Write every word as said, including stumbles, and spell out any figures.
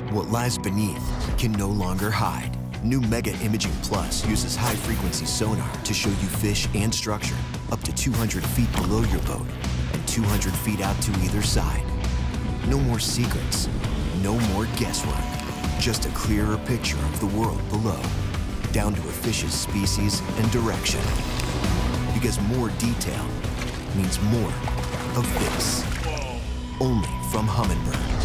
What lies beneath can no longer hide. New Mega Imaging Plus uses high-frequency sonar to show you fish and structure up to two hundred feet below your boat and two hundred feet out to either side. No more secrets, no more guesswork. Just a clearer picture of the world below, down to a fish's species and direction. Because more detail means more of this. Only from Humminbird.